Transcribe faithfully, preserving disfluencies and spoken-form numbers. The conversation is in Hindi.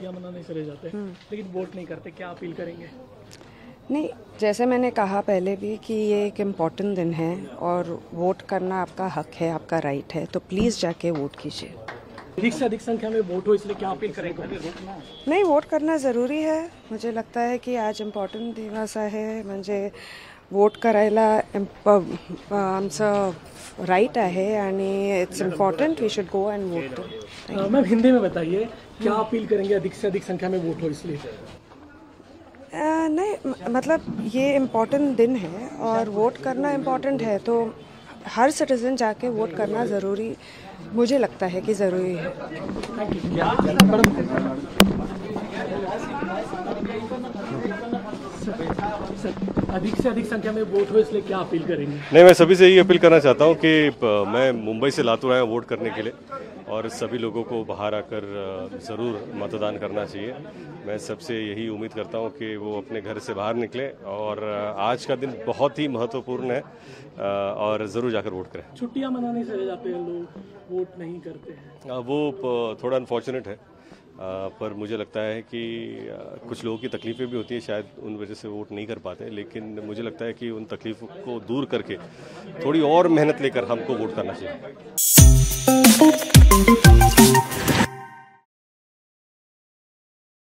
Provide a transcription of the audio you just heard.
छुट्टियां मनाने चले जाते हैं लेकिन वोट नहीं करते, क्या अपील करेंगे? नहीं, जैसे मैंने कहा पहले भी कि ये एक इम्पॉर्टेंट दिन है और वोट करना आपका हक है, आपका राइट है, तो प्लीज़ जाके वोट कीजिए। अधिक से अधिक संख्या में वोट हो, इसलिए क्या अपील करेंगे? नहीं, वोट करना ज़रूरी है। मुझे लगता है कि आज इम्पॉर्टंट दिवस आहे, म्हणजे वोट करायला आमचं राइट आहे आणि it's important, we should go and vote. Ma'am, Hindi में बताइए, क्या अपील करेंगे? अधिक से अधिक संख्या में वोट हो इसलिए। Uh, नहीं, मतलब ये इम्पॉर्टेंट दिन है और वोट करना इम्पॉर्टेंट है, तो हर सिटीज़न जाके वोट करना ज़रूरी, मुझे लगता है कि ज़रूरी है। अधिक से अधिक संख्या में वोट हो, इसलिए क्या अपील करेंगे? नहीं, मैं सभी से यही अपील करना चाहता हूँ कि मैं मुंबई से लातूर आया हूँ वोट करने के लिए और सभी लोगों को बाहर आकर ज़रूर मतदान करना चाहिए। मैं सबसे यही उम्मीद करता हूँ कि वो अपने घर से बाहर निकले और आज का दिन बहुत ही महत्वपूर्ण है और ज़रूर जाकर वोट करें। छुट्टियाँ मनाने चले जाते हैं लोग, वोट नहीं करते हैं, वो थोड़ा अनफॉर्चुनेट है, पर मुझे लगता है कि कुछ लोगों की तकलीफ़ें भी होती है, शायद उन वजह से वोट नहीं कर पाते, लेकिन मुझे लगता है कि उन तकलीफ़ों को दूर करके थोड़ी और मेहनत लेकर हमको वोट करना चाहिए।